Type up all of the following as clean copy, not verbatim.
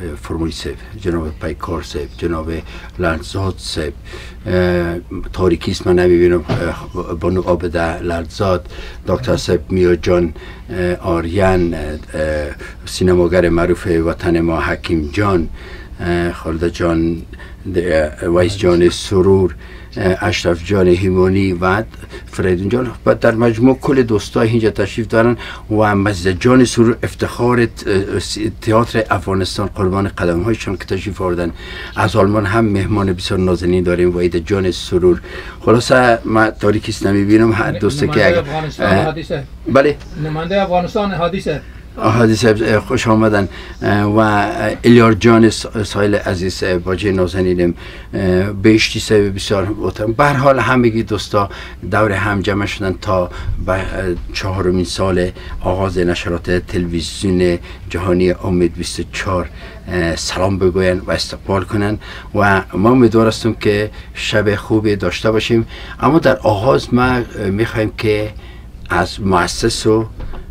فرموی صاحب، جناب پیکار صاحب، جناب لالزاد صاحب، تاریکیست من نمیبینم، بانو عابده لالزاد، دکتر صاحب میو جان آریان، سینماگر معروف وطن ما حکیم جان، خالد جان ویس جان سرور، اشرف جان هیمانی و فریدون جان و در مجموع کل دوستای اینجا تشریف دارن و مزد جان سرور افتخار تئاتر افغانستان قربان قدم هایشان که تشریف آوردن. از آلمان هم مهمان بسیار نازنین داریم وحید جان سرور. خلاصه من تاریکیست نمیبینم هر دوسته که بله نماینده افغانستان حادثه هادی صاحب خوش آمدن و الیار جان سایل عزیز باجه نازنینم، بهشتی صاحب بسیار محترم. به هر حال همگی دوستا دور هم جمع شدن تا به 4مین سال آغاز نشرات تلویزیون جهانی امید 24 سلام بگوین و استقبال کنن و ما امیدوار هستم که شب خوبی داشته باشیم. اما در آغاز ما میخوایم که از مؤسس و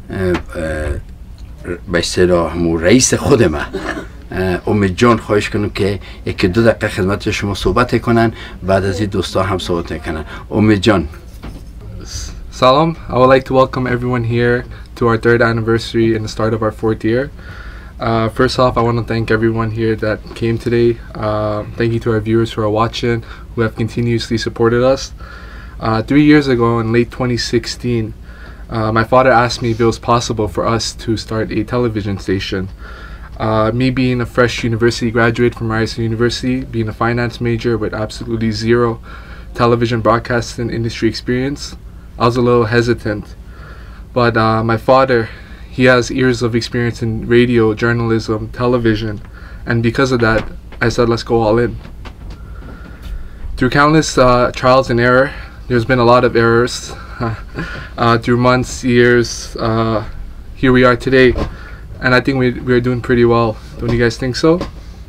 به اصطلاح رئیس خود ما امید جان خواهش کنم که 1-2 دقیقه خدمت شما صحبت کنن، بعد از این دوستا هم صحبت کنن. امید جان. Salam. I would like to welcome everyone here to our 3rd anniversary and the start of our 4th year. First off, I want to thank everyone here that came today. Thank you to our viewers who are watching, who have continuously supported us. 3 years ago in late 2016, my father asked me if it was possible for us to start a television station. Me being a fresh university graduate from Ryerson University, being a finance major with absolutely zero television broadcasting industry experience, I was a little hesitant. But my father, he has years of experience in radio, journalism, television, and because of that, I said let's go all in. Through countless trials and error, there's been a lot of errors. Through months, years, here we are today, and I think we're doing pretty well. Don't you guys think so?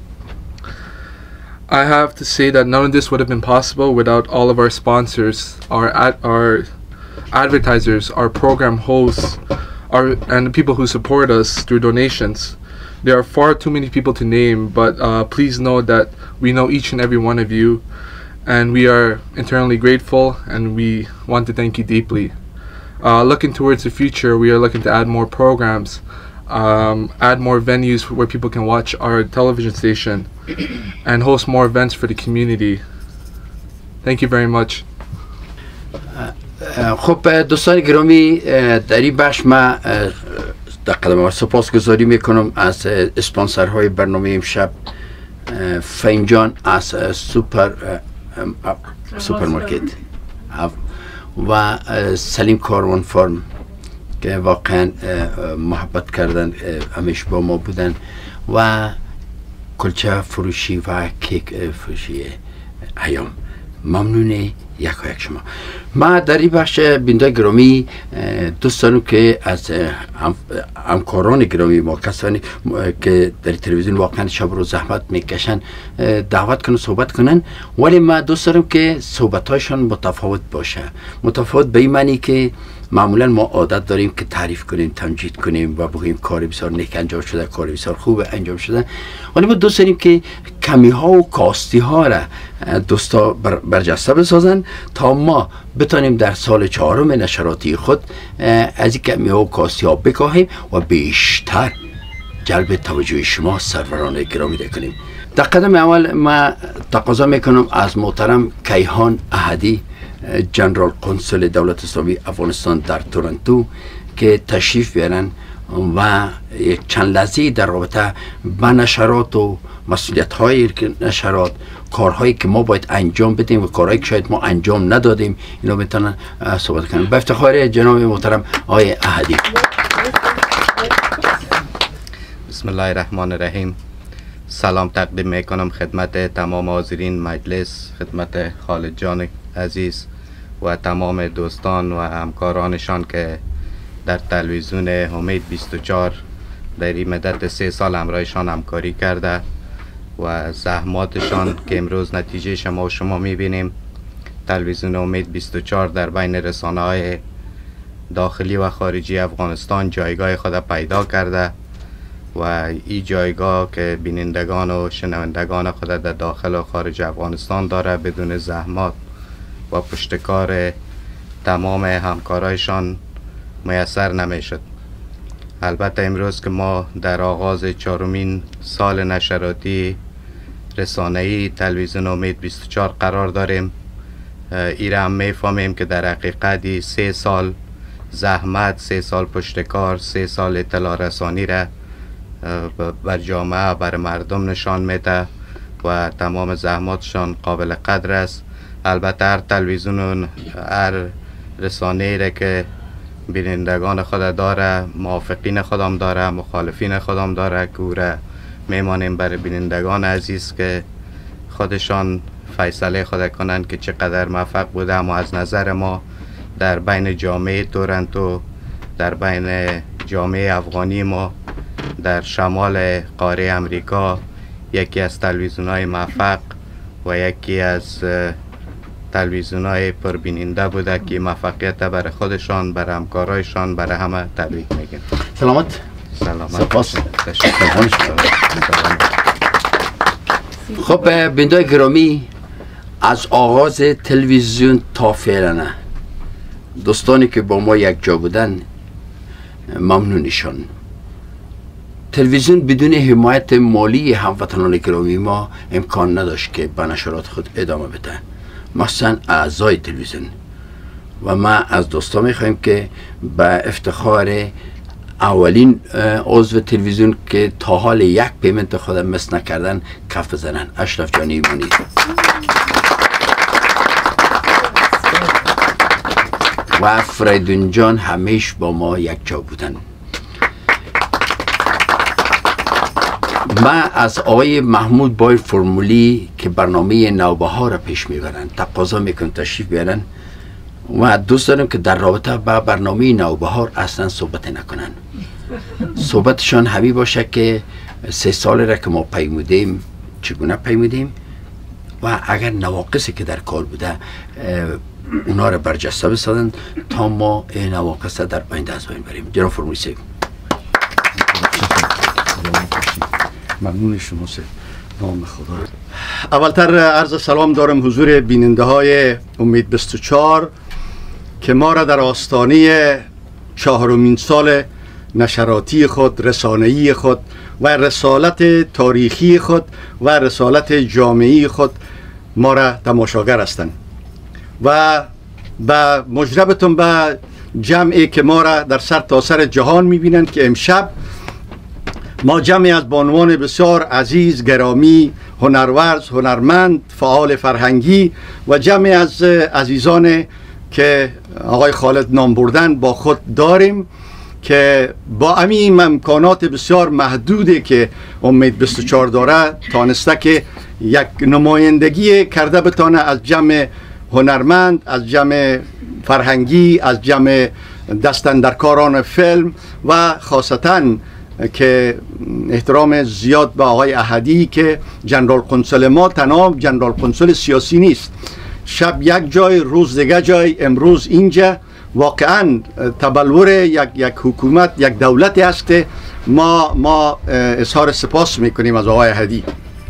I have to say that none of this would have been possible without all of our sponsors, our advertisers, our program hosts, and the people who support us through donations. There are far too many people to name, but please know that we know each and every one of you, and we are internally grateful, and we want to thank you deeply. Looking towards the future, we are looking to add more programs, add more venues where people can watch our television station, and host more events for the community. Thank you very much. خب دوستان گرامی، در این بخش ما در قدم سپاسگزاری میکنم از اسپانسرهای برنامه امشب، فینجان از سوپرمارکت و سلیم کاروان فارم که واقعا محبت کردن، همیشه با ما بودن، و کلچه فروشی و کیک فروشی ایام. ممنونه یک شما. ما در این بخش بیننده گرامی دوستانو که از همکاران گرامی ما، کسانی که در تلویزیون واقعا شب رو زحمت میکشن، دعوت کنن صحبت کنن، ولی ما دوست دارم که صحبتاشون متفاوت باشه. متفاوت به این معنی که معمولا ما عادت داریم که تعریف کنیم، تمجید کنیم و بگیم کار بسیار نیک انجام شده، کار بسیار خوب انجام شده، ولی ما دوست داریم که کمی ها و کاستی ها را دوستا برجسته بسازن تا ما بتانیم در سال 4 نشراتی خود از این کمی ها و کاستی ها بکاهیم و بیشتر جلب توجه شما سروران گرامی کنیم. در قدم اول ما تقاضا میکنم از محترم کیهان احدی، جنرال قنصل دولت اسلامی افغانستان در تورنتو، که تشریف بیارن و یک چند لحظه در رابطه با نشرات و مسئولیت های نشرات، کارهایی که ما باید انجام بدیم و کارهایی که شاید ما انجام ندادیم، اینا میتونن صحبت کنن. به افتخار جناب محترم آقای احدی. بسم الله الرحمن الرحیم. سلام تقدیم میکنم خدمت تمام حاضرین مجلس، خدمت خالد جان عزیز و تمام دوستان و همکارانشان که در تلویزیون امید 24 در این مدت 3 سال همراهشان همکاری کرده و زحماتشان که امروز نتیجه شما میبینیم. تلویزیون امید 24 در بین رسانه‌های داخلی و خارجی افغانستان جایگاه خود پیدا کرده و این جایگاه که بینندگان و شنوندگان خود در داخل و خارج افغانستان داره بدون زحمات و پشتکار تمام همکارایشان میسر نمیشد. البته امروز که ما در آغاز 4مین سال نشراتی رسانه‌ای تلویزیون امید 24 قرار داریم، ایره هم میفهمیم که در حقیقت 3 سال زحمت، 3 سال پشتکار، 3 سال اطلاع رسانی را بر جامعه، بر مردم نشان میده و تمام زحماتشان قابل قدر است. البته هر تلویزیون و هر رسانه‌ای را که بینندگان خود داره، موافقین خودم داره، مخالفین خودم داره که او را میمانیم برای بینندگان عزیز که خودشان فیصله خود کنند که چقدر موفق بوده. اما از نظر ما در بین جامعه تورنتو، در بین جامعه افغانی ما در شمال قاره امریکا یکی از تلویزیون‌های موفق و یکی از تلویزیون‌های پربیننده بوده که موفقیت برای خودشان، برای همکارایشان، برای همه تبریک میگیم. سلامت. سلامت. سپاس. خب بینندگان گرامی، از آغاز تلویزیون تا فعلا دوستانی که با ما یک جا بودن ممنونشان. تلویزیون بدون حمایت مالی هموطنان گرامی ما امکان نداشت که به نشرات خود ادامه بده، مثلا اعضای تلویزیون. و ما از دوستان میخوایم که به افتخار اولین عضو تلویزیون که تا حال یک پیمنت خود مس نکردن کف بزنن، اشرف جان ایمانی. و فریدون جان همیش با ما یک جا بودن. ما از آقای محمود بایر فرمولی که برنامه نوبهار را پیش میبرن تقاضا میکنم تشریف بیارن و دوست دارم که در رابطه با برنامه نوبهار اصلا صحبت نکنن. صحبتشان همی باشه که 3 سال را که ما پیمودیم چگونه پیمودیم و اگر نواقصی که در کار بوده اونا را برجسته بسازن تا ما این نواقص در آینده از بین بریم. جناب فرمولی صاحب. ممنون شما سید. نام خدا. اولتر عرض سلام دارم حضور بیننده های امید 24 که ما را در آستانه 4مین سال نشراتی خود، رسانه‌ای خود و رسالت تاریخی خود و رسالت جامعی خود ما را تماشاگر هستند و به مجربتون به جمعی که ما را در سر تا سر جهان میبینند که امشب ما جمعی از بانوان بسیار عزیز، گرامی، هنرورز، هنرمند، فعال فرهنگی و جمعی از عزیزان که آقای خالد نام بردن با خود داریم که با همین امکانات بسیار محدودی که امید 24 داره تانسته که یک نمایندگی کرده بتانه از جمع هنرمند، از جمع فرهنگی، از جمع دستاندرکاران فیلم و خاصتاً که احترام زیاد به آقای احدی که جنرال قنصل ما تنها جنرال قنصل سیاسی نیست، شب یک جای، روز دیگه جای، امروز اینجا. واقعا تبلور یک حکومت، یک دولتی است که ما اظهار سپاس میکنیم از آقای احدی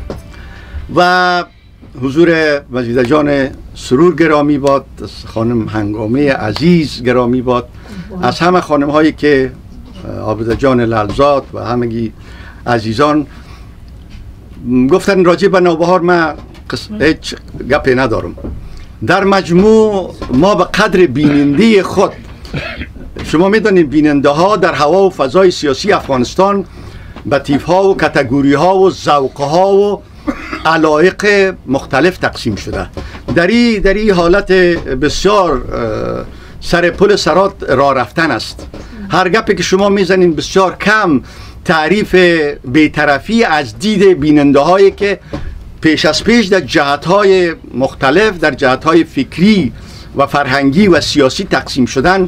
و حضور وزیده جان سرور گرامی باد، خانم هنگامه عزیز گرامی باد، از همه خانم هایی که عابده جان للزاد و همگی عزیزان گفتن راجع به نوبهار. من هیچ گپی ندارم. در مجموع ما به قدر بیننده خود، شما میدونید بیننده ها در هوا و فضای سیاسی افغانستان به تیپ ها و کاتگوری ها و ذوق ها و علایق مختلف تقسیم شده. در این حالت بسیار سر پل سرات راه رفتن است. هر گپی که شما میزنین بسیار کم تعریف بی‌طرفی از دید بیننده هایی که پیش از پیش در جهت های مختلف، در جهت های فکری و فرهنگی و سیاسی تقسیم شدن.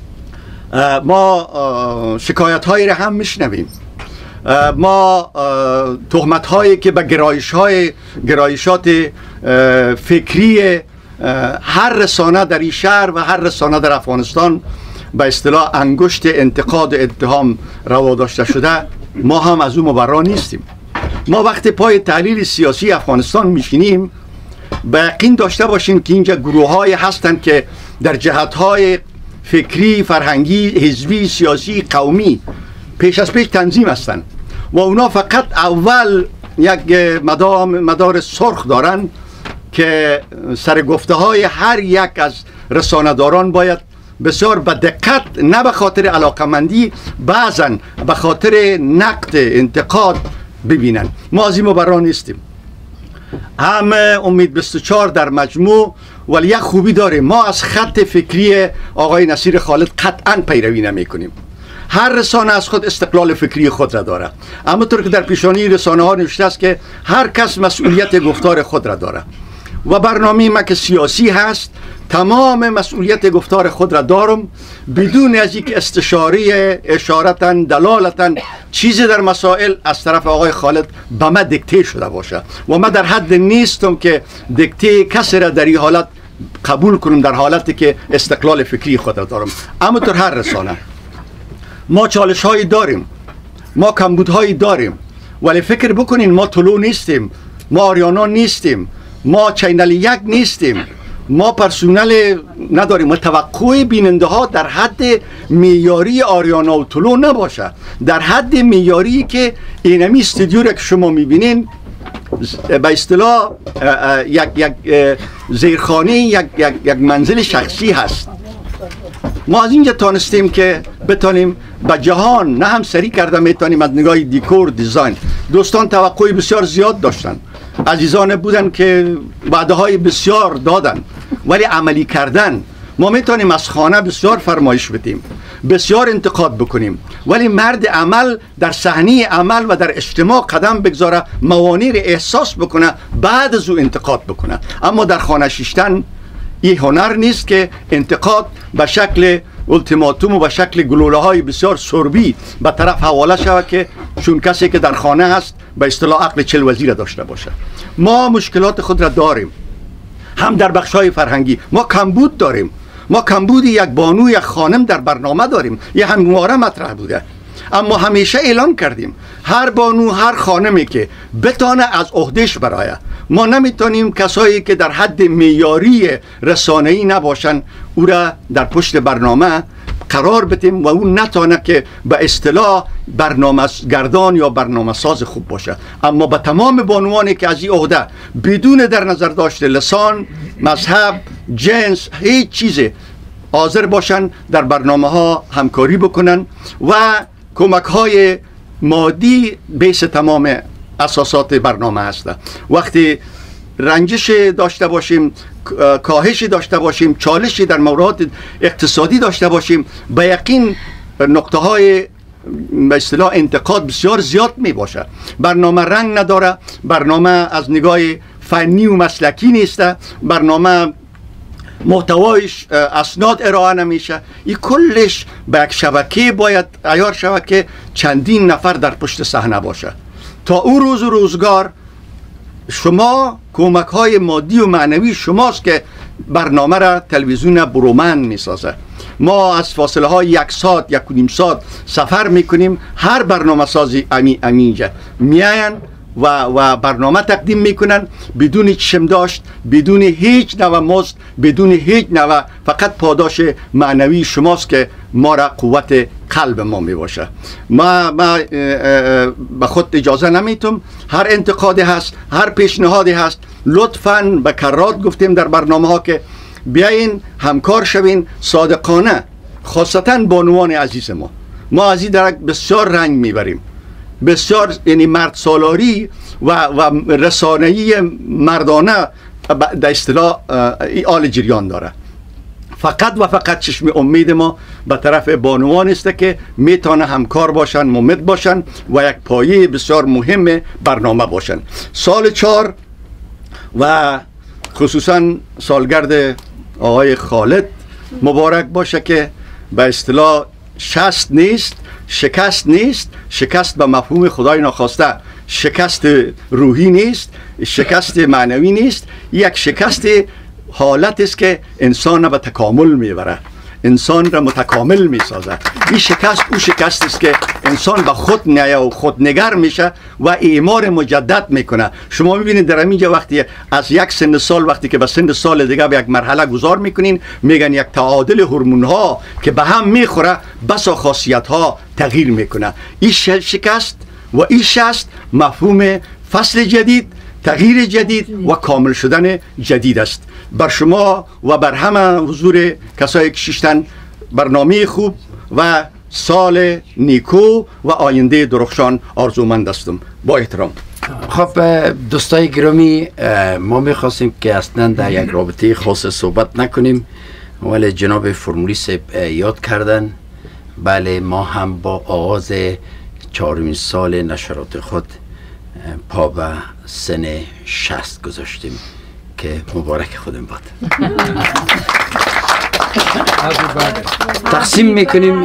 ما شکایت هایی را هم میشنویم، ما تهمت هایی که به گرایشات فکری هر رسانه در این شهر و هر رسانه در افغانستان به اصطلاح انگشت انتقاد و اتهام روا داشته شده ما هم از اون مبرا نیستیم. ما وقتی پای تحلیل سیاسی افغانستان میشینیم به یقین داشته باشیم که اینجا گروه های هستند که در جهت های فکری، فرهنگی، حزبی، سیاسی، قومی پیش از پیش تنظیم هستند و اونا فقط اول یک مدار سرخ دارن که سرگفته های هر یک از رسانه‌داران باید بسیار به دقت، نه به خاطر علاقمندی، بعضا به خاطر نقد، انتقاد ببینن. ما از این مبرا نیستیم. هم امید 24 در مجموع ولی یک خوبی داره، ما از خط فکری آقای نصیر خالد قطعا پیروی نمی کنیم. هر رسانه از خود استقلال فکری خود را داره، اما طور که در پیشانی رسانه ها نوشته است که هر کس مسئولیت گفتار خود را داره و برنامه ما که سیاسی هست تمام مسئولیت گفتار خود را دارم بدون از یک استشاری اشارتاً دلالتاً چیزی در مسائل از طرف آقای خالد به من دکته شده باشه و من در حد نیستم که دکته کسی را در این حالت قبول کنم، در حالتی که استقلال فکری خود را دارم. اما در هر رسانه ما چالش هایی داریم، ما کمبودهایی داریم، ولی فکر بکنین ما طلوع نیستیم، ما آریانا نیستیم، ما چینل یک نیستیم، ما پرسونل نداریم. توقع بیننده ها در حد معیاری آریانا و طلوع نباشه، در حد معیاری که اینمی استودیو را که شما میبینین به اصطلاح یک زیرخانه، یک منزل شخصی هست. ما از اینجا تانستیم که بتانیم به جهان نه هم سری کرده میتونیم از نگاه دیکور، دیزاین. دوستان توقعی بسیار زیاد داشتن، عزیزان بودن که وعده های بسیار دادن ولی عملی کردن. ما میتونیم از خانه بسیار فرمایش بدیم، بسیار انتقاد بکنیم، ولی مرد عمل در صحنه عمل و در اجتماع قدم بگذاره، موانع را احساس بکنه، بعد از او انتقاد بکنه. اما در خانه شیشتن این هنر نیست که انتقاد به شکل التیماتوم و به شکل گلوله های بسیار سربی به طرف حواله شود که چون کسی که در خانه هست به اصطلاح عقل 40 وزیر داشته باشه. ما مشکلات خود را داریم، هم در بخش های فرهنگی ما کمبود داریم، ما کمبود یک بانو، یک خانم در برنامه داریم، یه همواره مطرح بوده. اما همیشه اعلان کردیم هر بانو، هر خانمی که بتانه از عهدهش برایه، ما نمیتونیم کسایی که در حد معیاری رسانه‌ای نباشن او را در پشت برنامه قرار بدیم و اون نتانه که به اصطلاح برنامه گردان یا برنامه ساز خوب باشه. اما به تمام بانوانی که از این عهده بدون در نظر داشته لسان، مذهب، جنس، هیچ چیزی حاضر باشن در برنامه ها همکاری بکنن و کمک های مادی بیس تمام اساسات برنامه هسته. وقتی رنجش داشته باشیم، کاهشی داشته باشیم، چالشی در مورد اقتصادی داشته باشیم، به یقین نقطه های به اصطلاح انتقاد بسیار زیاد می باشه. برنامه رنگ نداره، برنامه از نگاه فنی و مسلکی نیسته، برنامه محتوایش اسناد ارائه نمیشه. این کلش به یک شبکه باید عیار شود که چندین نفر در پشت صحنه باشه. تا او روز و روزگار شما کمک های مادی و معنوی شماست که برنامه را تلویزیون برومند میسازه. ما از فاصله های 1 ساعت، 1.5 ساعت سفر میکنیم، هر برنامه سازی اینجا میاین و برنامه تقدیم میکنن بدون چشم داشت، بدون هیچ نوع مزد، بدون هیچ نوع، فقط پاداش معنوی شماست که ما را قوت قلب ما میباشه. ما به خود اجازه نمیتم، هر انتقادی هست، هر پیشنهادی هست، لطفاً به کرات گفتیم در برنامه ها که بیاین همکار شوین صادقانه، خاصتاً بانوان عزیز ما از این درک بسیار رنگ میبریم، بسیار، یعنی مرد سالاری و رسانه‌ای مردانه در اصطلاح آل جریان داره. فقط و فقط چشم امید ما به طرف بانوان است که میتونه همکار باشن، ممد باشن و یک پایه بسیار مهم برنامه باشن. سال 4 و خصوصا سالگرد آقای خالد مبارک باشه که به اصطلاح شست نیست، شکست نیست، شکست به مفهوم خدای ناخواسته، شکست روحی نیست، شکست معنوی نیست، یک شکست حالت است که انسان به تکامل میبره، انسان را متکامل می سازد. این شکست او شکست است که انسان به خود نیا و خودنگر میشه و اعمار مجدد میکنه. شما میبینید در اینجا وقتی از یک سن سال وقتی که به سن سال دیگه به یک مرحله گذار میکنین، میگن یک تعادل هورمون ها که به هم میخوره بسا خاصیت ها تغییر میکنه. این شکست و این شست مفهوم فصل جدید، تغییر جدید و کامل شدن جدید است. بر شما و بر همه حضور کسایی که شیشتن برنامه خوب و سال نیکو و آینده درخشان آرزومند هستم. با احترام. خب دوستای گرامی، ما میخواستیم که اصلا در یک رابطه خاص صحبت نکنیم، ولی جناب فرمولیس یاد کردن. بله، ما هم با آغاز 4مین سال نشرات خود پا به سن 60 گذاشتیم که مبارک خودم باد. تقسیم میکنیم.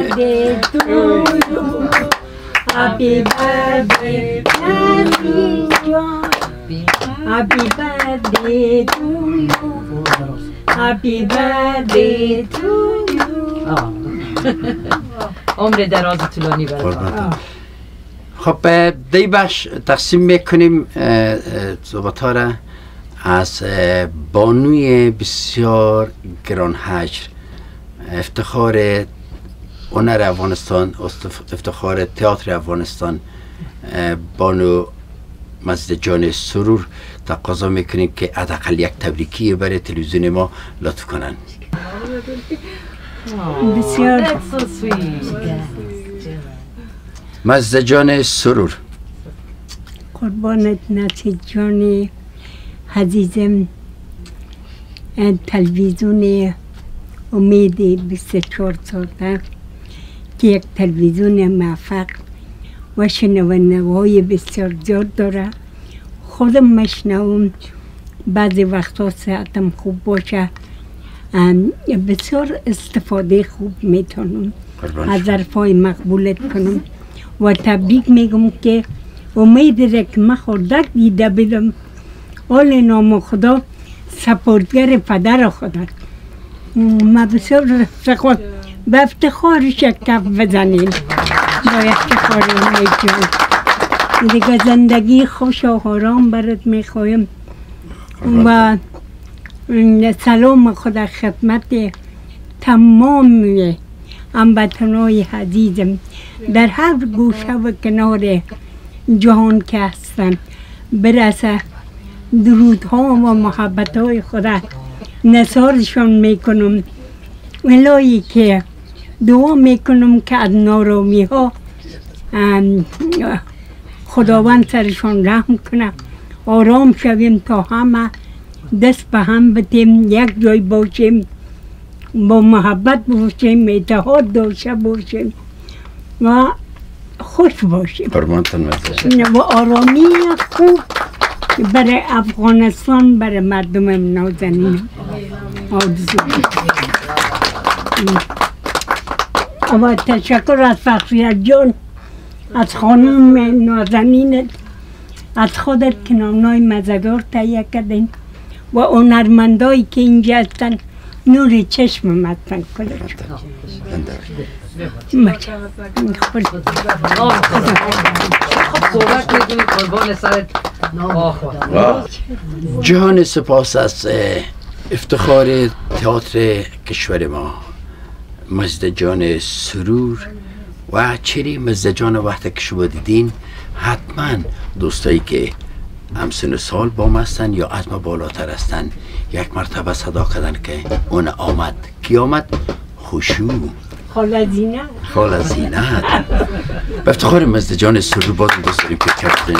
Happy birthday to you. Happy birthday to you. Happy birthday to you. عمر دراز طولانی برات. خب دی بخش تقسیم میکنیم صحبت ها را از بانوی بسیار گران حجر، افتخار هنر افغانستان، افتخار تئاتر افغانستان، بانو مزدجان سرور تقاضا میکنیم که حداقل یک تبریکی برای تلویزیون ما لطف کنن. بسیار مزدجان سرور. قربانت نصیب جان عزیزم، تلویزیون امید 24 ساله که یک تلویزیون موفق و شنونده‌های بسیار زیاد داره. خودم مشنوم، بعضی وقتا صحتم خوب باشه بسیار استفاده خوب میتونم از حرفای مقبولت کنم و تبریک میگم که امید را که من خوردک دیده بدم. آل نام خدا سپورتگر پدر خدا. ما بسیار به افتخارش یک کف بزنیم، با افتخار امید جان. دیگه زندگی خوش و آرام برات میخوایم و سلام خدا خدمت تمام هموطنای عزیزم در هر گوشه و کنار جهان که هستن برسه. درودها و محبتهای خدا نثارشان میکنم. الهی که دعا میکنم که از نارامی ها خداوند سرشان رحم کنه، آرام شویم تا همه دست به هم بدیم، یک جای باشیم، با محبت باشیم، اتحاد داشته باشیم و خوش باشیم و آرامی خوب برای افغانستان، برای مردم نازنین آرزو. و تشکر از فخریت جان، از خانم نازنینت، از خودت که نامنای مزدار تهیه کردین و هنرمندایی که اینجا هستن نور چشم هستن کلشون. جهان سپاس از افتخار تئاتر کشور ما، مزدجان سرور و چری مزدجان. وقتی که شما دیدین حتما دوستایی که همسن سال با ما هستن یا از ما بالاتر هستن یک مرتبه صدا کردن که اون آمد. کی آمد؟ خوشو خاله زینت. خاله زینت. به افتخار مزدجان سرور بازم دوست داریم که کردیم.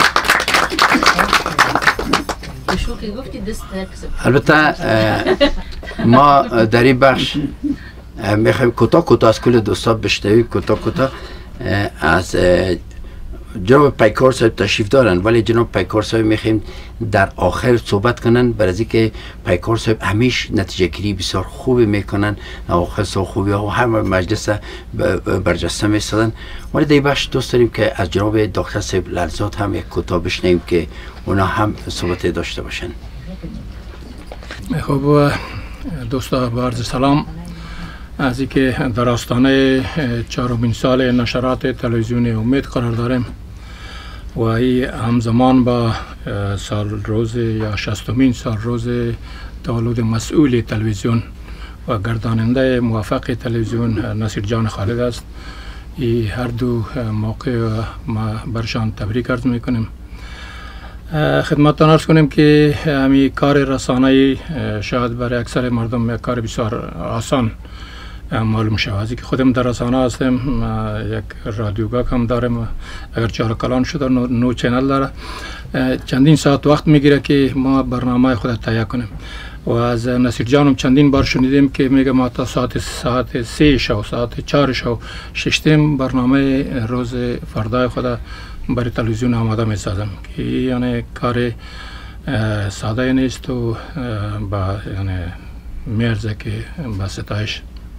البته ما در این بخش میخوایم کوتاه از کل دوستان بشنویم. کوتاه از جناب پیکار صاحب تشریف دارن، ولی جناب پیکار صاحب میخوایم در آخر صحبت کنن، برای از اینکه پیکار صاحب همیشه نتیجه گیری بسیار خوبی میکنن، آخر سو خوبی ها و همه مجلس برجسته میستادن. ولی در بخش دوست داریم که از جناب دکتر صاحب لرزات هم یک کوتاه بشنویم که اونا هم صحبت داشته باشن. خب دوستا با عرض سلام، از اینکه در آستانه 4مین سال نشرات تلویزیون امید قرار داریم و این همزمان با سال روز یا 60مین سال روز تولد مسئول تلویزیون و گرداننده موفق تلویزیون نصیر جان خالد است. این هر دو موقع ما برشان تبریک عرض میکنیم. خدمتتان عرض کنیم که همین کار رسانه‌ای شاید برای اکثر مردم کار بسیار آسان معلوم شود. از اینکه خودم در رسانه هستم، یک رادیوگاه هم دارم، اگر چهار کلان شده 9 چینل داره، چندین ساعت وقت میگیره که ما برنامه خود تهیه کنیم. و از نصیر جانم چندین بار شنیدیم که میگه ما تا ساعت 3 شو، ساعت 4 شو، 6 برنامه روز فردای خود برای تلویزیون آماده میسازم که یعنی کار ساده نیست و با یعنی میارزه که با ستایش.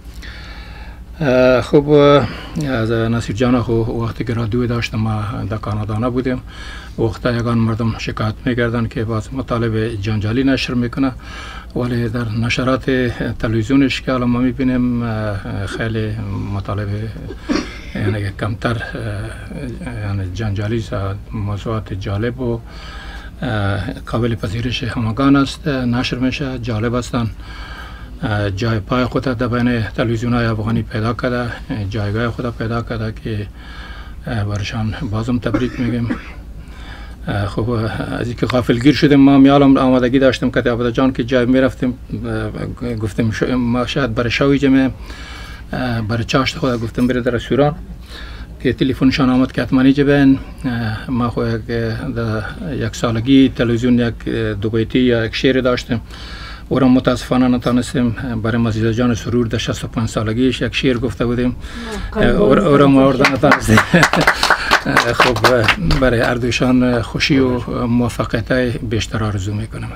خب از نصیر جان وقتی که رادیو داشتم ما در کانادا نبودیم، وقتا یگان مردم شکایت میگردن که باز مطالب جنجالی نشر میکنه، ولی در نشرات تلویزیونش که الان ما میبینیم خیلی مطالب یعنی کمتر یعنی جنجالی موضوعات جالب و قابل پذیرش همگان است نشر میشه، جالب هستند. جای پای خود در بین تلویزیون های افغانی پیدا کرده، جایگاه خود پیدا کرده که برشان بازم تبریک میگیم. خب از اینکه غافلگیر شدیم، ما میالم آمادگی داشتیم که عبد جان که جای میرفتیم گفتیم ما شاید برای شوی جمع برای چاشت خود گفتم بره در رستوران که تلفنشان آمد که حتما اینجا بین. ما خود یک سالگی تلویزیون یک دو بیتی یا یک شعر داشتیم، او را متاسفانه نتانستیم برای مزیزا جان سرور در 65 سالگیش یک شعر گفته بودیم، او را مورد نتانستیم. خب برای اردوشان خوشی و موفقیت بیشتر آرزو میکنم.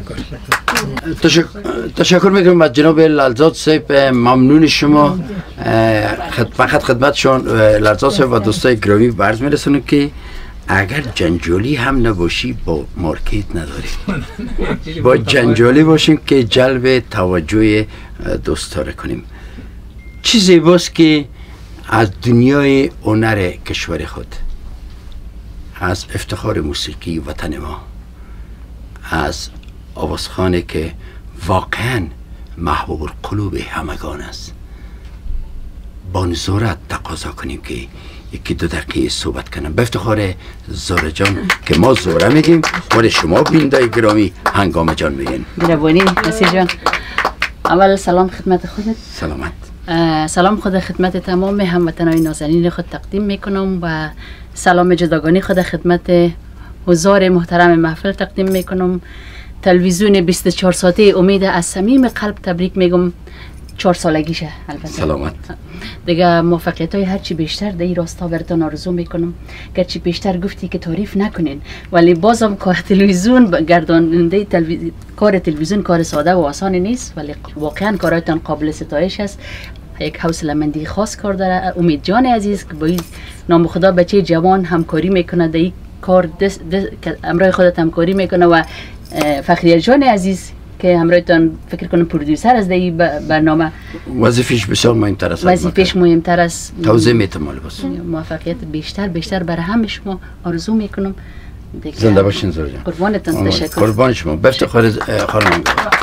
تشکر میکنم از جناب لالزاد صاحب، ممنون شما. فقط خدمتشان لالزاد صاحب و دوستای گرامی عرض میرسونم که اگر جنجالی هم نباشی با مارکت نداریم، با جنجالی باشیم که جلب توجه دوستا کنیم. چیزی باست که از دنیای هنر کشور خود، از افتخار موسیقی وطن ما، از آوازخانه که واقعا محبوب القلوب همگان است، با نظارت تقاضا کنیم که یکی 2 دقیقه صحبت کنم به افتخار زهره جان که ما زهره میگیم ولی شما بیننده گرامی هنگام جان میگین. مهربانی نصیر جان. اول سلام خدمت خودت. سلامت. سلام خود خدمت تمام هموطنان نازنین خود تقدیم میکنم و سلام جداگانه خود خدمت حضار محترم محفل تقدیم میکنم. تلویزیون 24 ساعته امید از صمیم قلب تبریک میگم. 4 سالگیشه البته. سلامت. دیگه موفقیت های هرچی بیشتر در این راستا براتون آرزو میکنم. گرچه بیشتر گفتی که تعریف نکنین ولی بازم کار تلویزیون گرداننده کار تلویزیون کار ساده و آسان نیست، ولی واقعا کاراتون قابل ستایش است. یک حوصله‌مندی خاص کار داره امید جان عزیز که با این نام خدا بچه جوان همکاری میکنه در این کار امرای خودت همکاری میکنه و فخریه جان عزیز که همراهتان فکر کنم پرودوسر از این برنامه وظیفش بسیار مهمتر است. وظیفش مهمتر است. توضیح میتونم باشه. موفقیت بیشتر برای همه شما آرزو میکنم. زنده باشین زهره جان. قربانتان. تشکر. قربان شما. به افتخار خانم.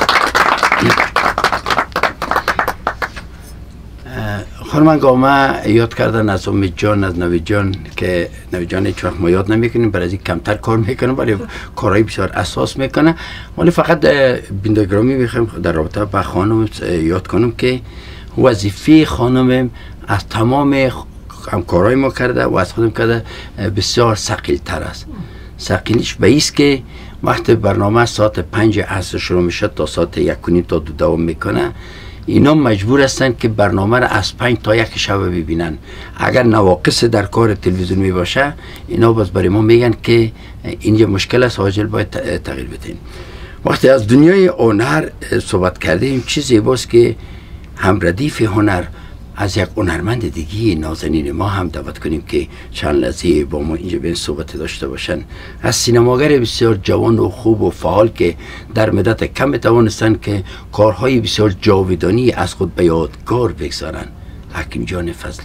خانم ما یاد کردن از امید جان، از نوید جان که نوید جان هیچ وقت ما یاد نمیکنیم، برای از این کمتر کار میکنه ولی کارهای بسیار اساس میکنه. ولی فقط بیننده گرامی میخوایم در رابطه با خانم یاد کنم که وظیفه خانم از تمام همکارای ما کرده و از خودم کرده بسیار ثقیل تر است. ثقیلش به ایست که وقت برنامه ساعت 5 عصر شروع میشه تا ساعت 1 تا 2 دوام میکنه، اینا مجبور هستند که برنامه را از 5 تا 1 شب ببینن. اگر نواقص در کار تلویزیون می باشه اینا باز برای ما میگن که اینجا مشکل است، عاجل باید تغییر بدین. وقتی از دنیای هنر صحبت کردیم چیزی باست که هم ردیف هنر از یک هنرمند دیگه نازنین ما هم دعوت کنیم که چند لحظه با ما اینجا به صحبت داشته باشن. از سینماگر بسیار جوان و خوب و فعال که در مدت کم توانستن که کارهای بسیار جاودانی از خود به یادگار بگذارن. حکیم جان فضل.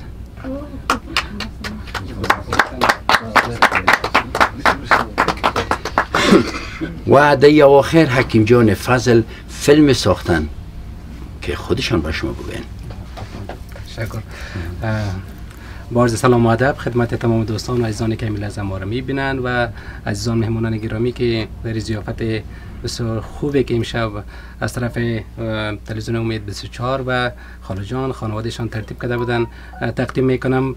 و در اواخر حکیم جان فضل فیلم ساختن که خودشان با شما بگوین. شکر. بارز سلام و ادب خدمت تمام دوستان و عزیزانی که میل از ما را میبینن و عزیزان مهمانان گرامی که در ضیافت بسیار خوبی که امشب از طرف تلویزیون امید 24 و خاله جان خانوادهشان ترتیب کرده بودن تقدیم میکنم.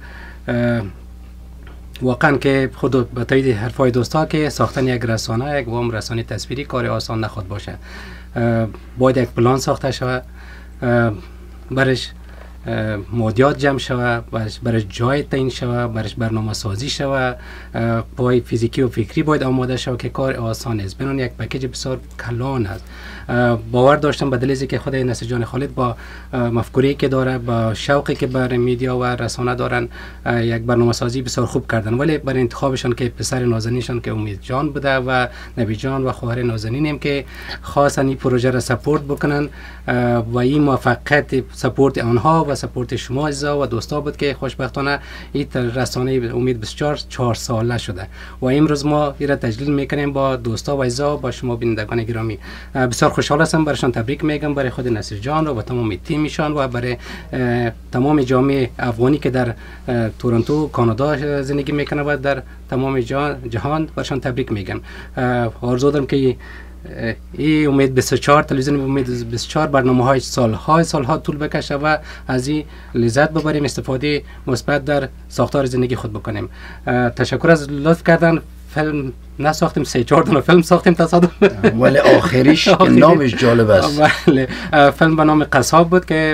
واقعا که خود به تایید حرفای دوستا که ساختن یک رسانه، یک وام رسانه تصویری کار آسان نخواد باشه. باید یک پلان ساخته شود، برش مادیات جمع شود، برش جای تعیین شود، برش برنامه سازی شود، پای فیزیکی و فکری باید آماده شود که کار آسان است. بنان یک پکیج بسیار کلان است. باور داشتم به دلیل که خود نصیر جان خالد با مفکوری که داره، با شوقی که بر میدیا و رسانه دارن، یک برنامه سازی بسیار خوب کردن. ولی برای انتخابشان که پسر نازنینشان که امید جان بوده و نبی جان و خواهر نازنینم که خواستن این پروژه را سپورت بکنن و این موفقیت سپورت آنها و سپورت شما عزیزا و دوستا بود که خوشبختانه این رسانه امید 24 4 ساله شده و امروز ما این را تجلیل میکنیم با دوستا و عزیزا، با شما بینندگان گرامی. بسیار خوشحال هستم، برایشان تبریک میگم، برای خود نصیر جان و تمام تیمشان و برای تمام جامعه افغانی که در تورنتو کانادا زندگی میکنه و در تمام جهان برایشان تبریک میگم. آرزو دارم که این امید 24 تلویزیون امید 24 برنامه‌های سالها طول بکشه و از این لذت ببریم، استفاده مثبت در ساختار زندگی خود بکنیم. تشکر از لطف کردن. فیلم نساختیم، 3-4 تا فیلم ساختیم تصادف، ولی آخریش که نامش جالب است. بله، فیلم به نام قصاب بود که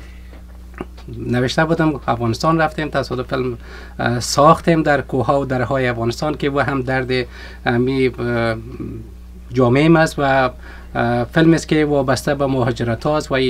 نوشته بودم. افغانستان رفتیم، تصادف فیلم ساختیم در کوه‌ها و دره‌های افغانستان که و هم درد می جامعه است و فیلم است که وابسته به مهاجرت هاست و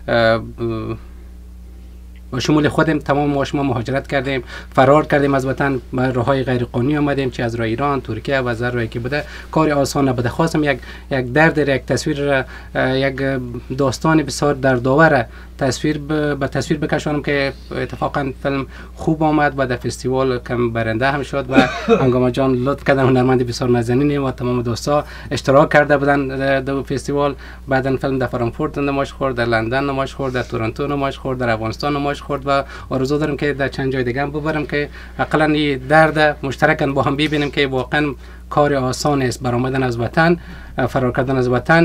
با شمول خودم تمام ما شما مهاجرت کردیم، فرار کردیم از وطن، به راههای غیر قانونی آمدیم، چه از راه ایران، ترکیه و از راهی که بوده. کار آسان نبوده. خواستم یک درد، یک تصویر، یک داستان بسیار دردآور به تصویر بکشانم که اتفاقا فیلم خوب آمد و در فستیوال کم برنده هم شد و هنگام جان لطف کردن، هنرمند بسیار نازنینی و تمام دوستا اشتراک کرده بودن در فستیوال. بعدن فیلم در فرانکفورت نمایش خورد، در لندن نمایش خورد، در تورنتو نمایش خورد، در افغانستان نمایش خورد و آرزو دارم که در چند جای دیگه هم ببرم که حداقل این درد مشترکاً با هم ببینیم که واقعا کار آسان است برآمدن از وطن، فرار کردن از وطن،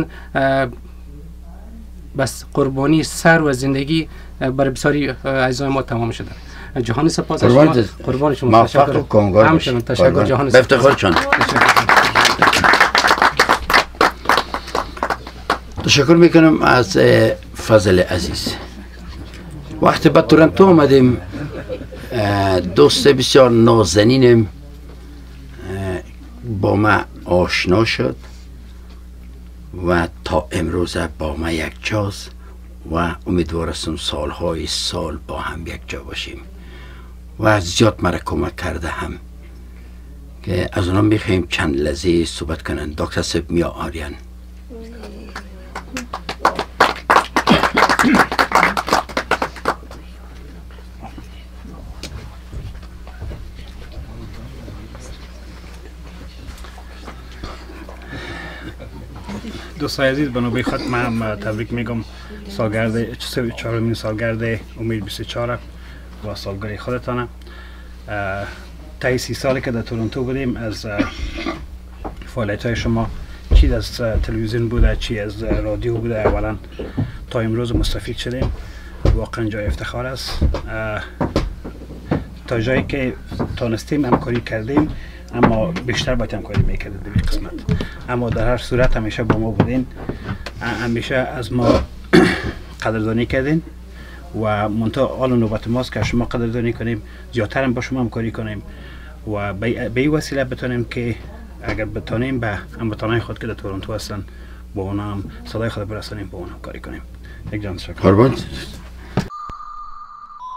بس قربانی سر و زندگی برای بسیاری عزیزان ما تمام شده. جهانی سپاس از شما، قربان شما، تشکر. همچنین تشکر جهانی سپاس. افتخارشان. تشکر میکنم از فضل عزیز. وقتی به تورنتو آمدیم، دوست بسیار نازنینم با ما آشنا شد و تا امروز با ما یک جاست و امیدوارستم سالهای سال با هم یک جا باشیم و زیاد مرا کمک کرده هم که از اونا میخوایم چند لحظه صحبت کنن. دکتر صاحب میا آریان. دوستای عزیز، بنابرای خود من تبریک میگم سالگرد 4مین سالگرد امید 24 و سالگرد خودتانه. تا 30 سالی که در تورنتو بودیم، از فعالیت های شما چی از تلویزیون بوده، چی از رادیو بوده، اولا تا امروز مستفید شدیم. واقعا جای افتخار است. تا جایی که تانستیم همکاری کردیم، اما بیشتر باید همکاری میکردیم در این قسمت. اما در هر صورت همیشه با ما بودین، همیشه از ما قدردانی کردین و منتها آل نوبت ماست که شما قدردانی کنیم، زیادتر هم با شما همکاری کنیم و به این وسیله بتونیم که اگر بتونیم به هموطنان خود که در تورنتو هستن با اونا هم صدای خود برسانیم، با اونا همکاری کنیم. یک جان تشکر.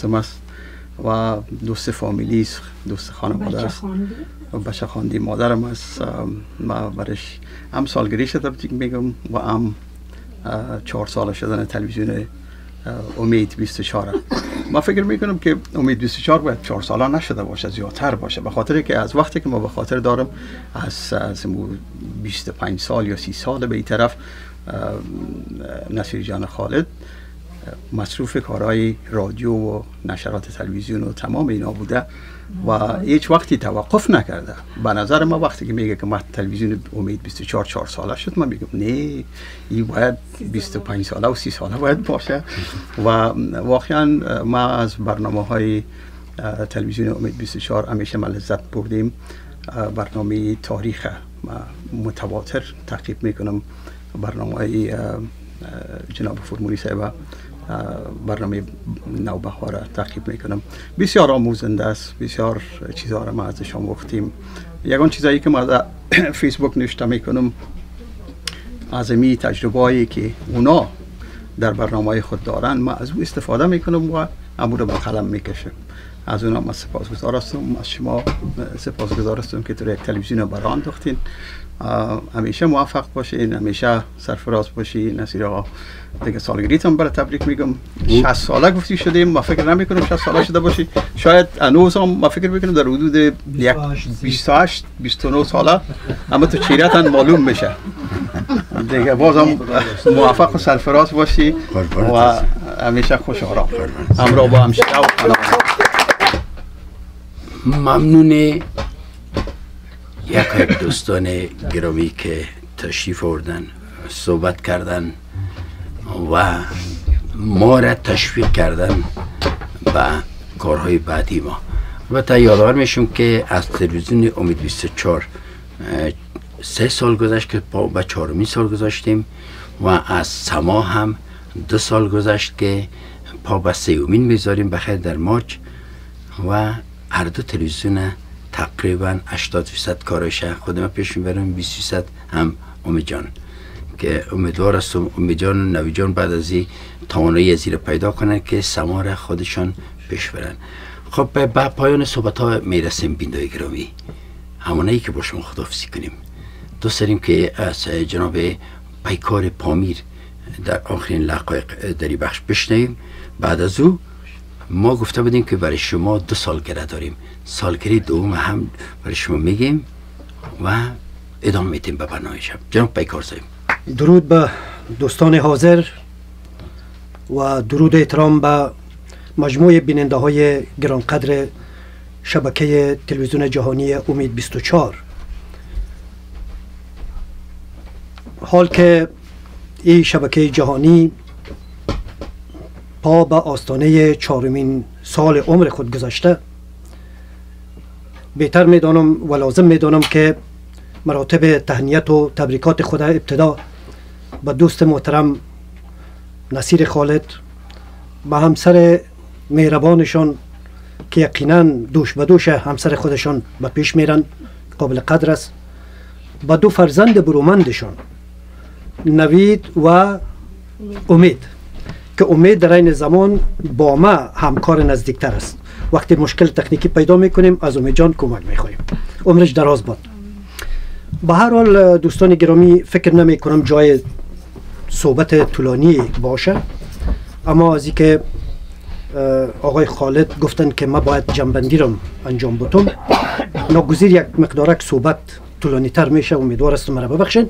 دوستم است و دوست فامیلی است، دوست خانواده است. بچه خواندی مادرم است. ما برش هم سالگریش تبریک میگم و هم 4 سال شدن تلویزیون امید 24. ما فکر میکنم که امید 24 باید 4 ساله نشده باشه، زیادتر باشه، به خاطر که از وقتی که ما به خاطر دارم از 25 سال یا 30 سال به این طرف نصیر جان خالد مصروف کارهای رادیو و نشرات تلویزیون و تمام اینا بوده و هیچ وقتی توقف نکرده. به نظر ما وقتی که میگه که ما تلویزیون امید 24 4 ساله شد، من میگم نه، این باید 25 ساله و 30 ساله باید باشه. و واقعا ما از برنامه‌های تلویزیون امید 24 همیشه ما لذت بردیم. برنامه تاریخ متواتر تعقیب میکنم، برنامه‌های جناب فرمولی صاحب، برنامه نوبهار را تعقیب میکنم. بسیار آموزنده است، بسیار چیزها را ما ازشان گفتیم. یگان چیزایی که ما در فیسبوک نوشته میکنم از این تجربه هایی که اونا در برنامه خود دارن، ما از او استفاده میکنم و امور رو به قلم میکشم. از اونا ما سپاسگزار هستم، از شما سپاسگزار هستم که تو یک تلویزیون برای انداختین. همیشه موفق باشین، همیشه سرفراز باشین. نصیر آقا دیگه سالگریت هم برای تبریک میگم. 60 ساله گفتی شدیم، ما فکر نمیکنم 60 ساله شده باشی، شاید هنوز هم ما فکر میکنم در حدود 28 29 ساله، اما تو چیرتن معلوم بشه دیگه. بازم موفق و سرفراز باشی و همیشه خوش آرام همراه با همشیره و خانواده. ممنون یک دوستان گرامی که تشریف آوردن، صحبت کردن و ما را تشویق کردن به کارهای بعدی ما. البته یادآور میشم که از تلویزیون امید 24 3 سال گذشت که به 4مین سال گذاشتیم و از سما هم 2 سال گذشت که پا به 3مین میذاریم بخیر در مارچ و هر دو تلویزیون تقریبا 80% کارش خودم پیش میبرم، 20% هم امید جان که امیدوار هستم امید جان و نوی جان بعد از این توانایی از این پیدا کنن که سما را خودشان پیش برن. خب به پایان صحبت ها میرسیم بیننده گرامی، همونایی که با شما خداحافظی کنیم. دوست داریم که از جناب پیکار پامیر در آخرین لقایق در این بخش بشنویم. بعد از او ما گفته بودیم که برای شما 2 سالگرد داریم، سالگرد دوم هم برای شما میگیم و ادامه میدیم به برنامه شب. جناب پیکار صاحب. درود به دوستان حاضر و درود احترام به مجموع بیننده های گرانقدر شبکه تلویزیون جهانی امید 24. حال که این شبکه جهانی پا به آستانه 4مین سال عمر خود گذاشته، بهتر میدانم و لازم میدانم که مراتب تهنیت و تبریکات خود ابتدا به دوست محترم نصیر خالد، به همسر مهربانشان که یقینا دوش به دوش همسر خودشان به پیش میرن، قابل قدر است، به 2 فرزند برومندشان نوید و امید که امید در این زمان با ما همکار نزدیکتر است. وقتی مشکل تکنیکی پیدا میکنیم از امید جان کمک میخواهیم، عمرش دراز باد. به هر حال دوستان گرامی، فکر نمی کنم جای صحبت طولانی باشه، اما از اینکه آقای خالد گفتن که ما باید جنبندی رو انجام بدم، ناگزیر یک مقدارک صحبت طولانی تر میشه، امیدوار هستم مرا ببخشین.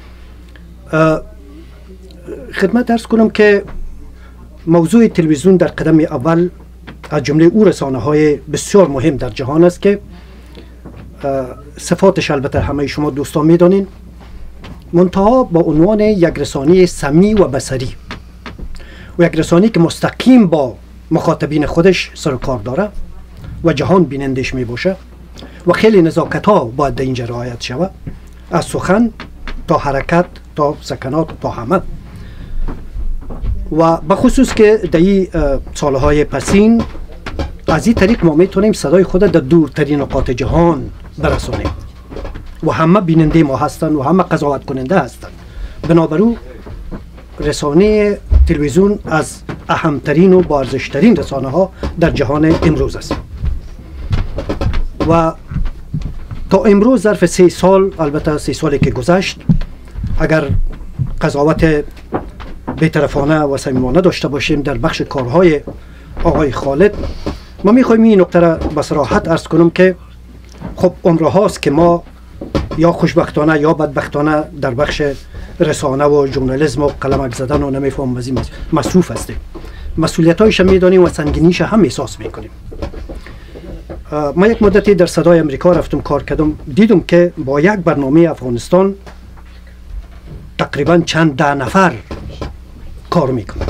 خدمت عرض کنم که موضوع تلویزیون در قدم اول از جمله او رسانه های بسیار مهم در جهان است که صفاتش البته همه شما دوستان میدانین، منتها با عنوان یک رسانه سمیع و بصری و یک رسانه که مستقیم با مخاطبین خودش سر و کار داره و جهان بینندش می باشه و خیلی نزاکت ها باید در اینجا رعایت شود، از سخن تا حرکت تا سکنات تا همه. و بخصوص که در این سالهای پسین از این طریق ما میتونیم صدای خود در دورترین نقاط جهان برسانیم و همه بیننده ما هستند و همه قضاوت کننده هستند. بنابراین رسانه تلویزیون از اهمترین و با ارزشترین رسانه ها در جهان امروز است و تا امروز ظرف 3 سال، البته 3 سالی که گذشت، اگر قضاوت بی‌طرفانه و صمیمانه داشته باشیم در بخش کارهای آقای خالد، ما میخوایم این نکته را به صراحت عرض کنم که خب عمره هاست که ما یا خوشبختانه یا بدبختانه در بخش رسانه و ژورنالیسم و قلمک زدن و نمیفهم از این مصروف هستیم. مسئولیتایش میدانیم و سنگینیش هم احساس میکنیم. ما یک مدتی در صدای امریکا رفتم کار کردم، دیدم که با یک برنامه افغانستان تقریبا چند ده نفر کار میکنن.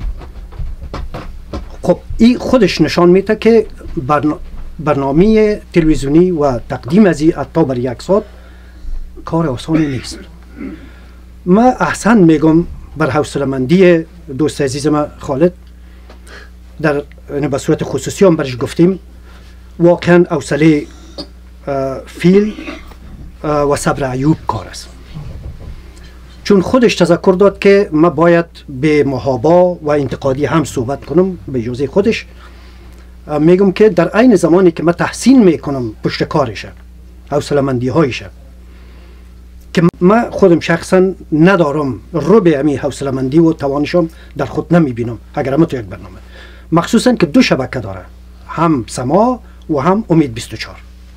خب این خودش نشان میده که برنامه تلویزیونی و تقدیم از این حتی بر 1 ساعت کار آسانی نیست. ما احسن میگم بر حوصله‌مندی دوست عزیزم خالد، در به صورت خصوصی هم برش گفتیم، واقعا حوصله فیل و صبر ایوب کار است، چون خودش تذکر داد که ما باید به محابا و انتقادی هم صحبت کنم. به اجازه خودش میگم که در عین زمانی که من تحسین میکنم پشت کارشه، حوصله‌مندی هایشه، که من خودم شخصا ندارم، ربع امی حوصله‌مندی و توانشم در خود نمیبینم اگر هم تو یک برنامه، مخصوصا که 2 شبکه داره، هم سما و هم امید 24.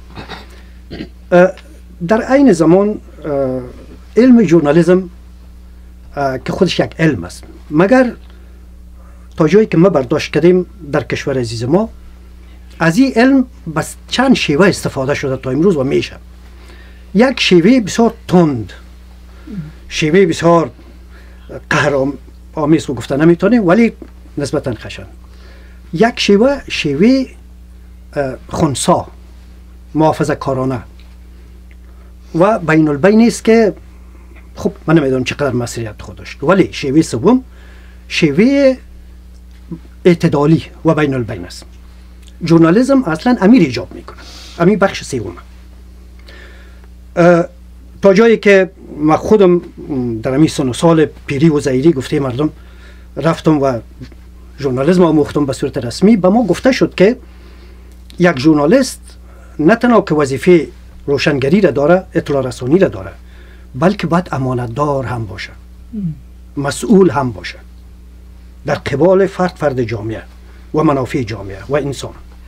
در عین زمان علم ژورنالیسم که خودش یک علم است، مگر تا جایی که ما برداشت کردیم در کشور عزیز ما از این علم بس چند شیوه استفاده شده تا امروز و میشه. یک شیوه بسیار تند، شیوه بسیار قهرآمیز رو گفته نمیتونیم ولی نسبتا خشن. یک شیوه خنثی، محافظه کارانه و بین البین است که خب من نمیدونم چقدر مسئولیت خود داشت، ولی شیوه سوم شیوه اعتدالی و بین البین است. ژورنالیسم اصلا امیر ایجاب میکنه، امیر بخش سوم. تا جایی که من خودم در همین سن و سال پیری و زایری گفته مردم رفتم و ژورنالیسم آموختم به صورت رسمی، به ما گفته شد که یک ژورنالیست نه تنها که وظیفه روشنگری را داره، اطلاع رسانی را داره، بلکه باید امانتدار هم باشه، مسئول هم باشه در قبال فرد جامعه و منافع جامعه و انسان.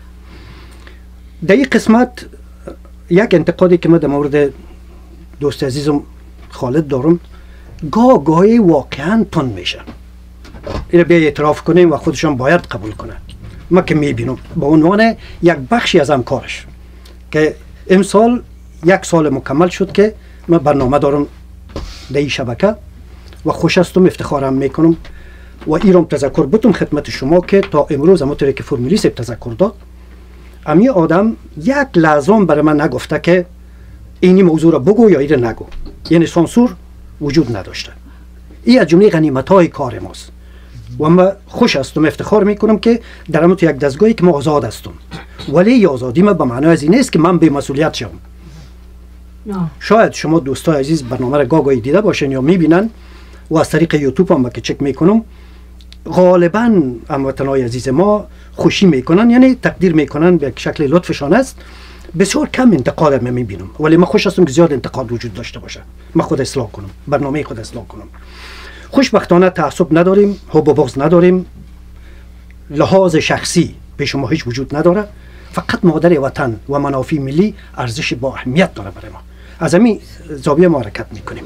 در این قسمت یک انتقادی که من در مورد دوست عزیزم خالد دارم، گاهی واقعا تند میشه. این بیا اعتراف کنیم و خودشان باید قبول کنه. ما که میبینم به عنوان یک بخشی از کارش که امسال 1 سال مکمل شد که من برنامه دارم در این شبکه و خوش هستم، افتخارم میکنم و ایرام تذکر بتم خدمت شما که تا امروز همونطوری که فرمولیست تذکر داد، امی آدم یک لحظه برای من نگفته که اینی موضوع را بگو یا این نگو، یعنی سانسور وجود نداشته. این از جمله غنیمت‌های کار ماست و من خوش هستم، افتخار میکنم که در همون یک دستگاهی که ما آزاد هستم، ولی آزادی ما به معنای از این نیست که من بی مسئولیت شم. شاید شما دوستای عزیز برنامه را گاهی دیده باشین یا میبینن و از طریق یوتیوب هم که چک میکنم، غالبا هموطنای عزیز ما خوشی میکنن، یعنی تقدیر میکنن، به یک شکل لطفشان است. بسیار کم انتقاد من میبینم، ولی من خوش هستم که زیاد انتقاد وجود داشته باشه، من خود اصلاح کنم، برنامه خود اصلاح کنم. خوشبختانه تعصب نداریم، حب و بغض نداریم، لحاظ شخصی پیش ما هیچ وجود نداره، فقط مادر وطن و منافع ملی ارزش با اهمیت داره برای ما. از همین زاویه ما حرکت میکنیم.